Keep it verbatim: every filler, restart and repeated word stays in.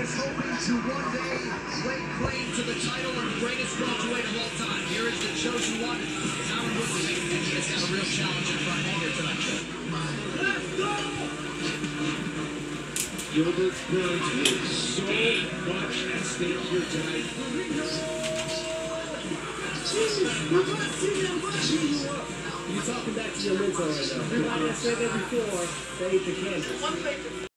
is hoping to one day lay claim to the title of greatest welterweight of all time. Here is the chosen one, Aaron Woodley, and he has got a real challenge in front of him here tonight. Let's go! Gilbert Burns with so much at stake here tonight. You're talking back to your mentor right now. Everybody that said that before, they ate the canvas.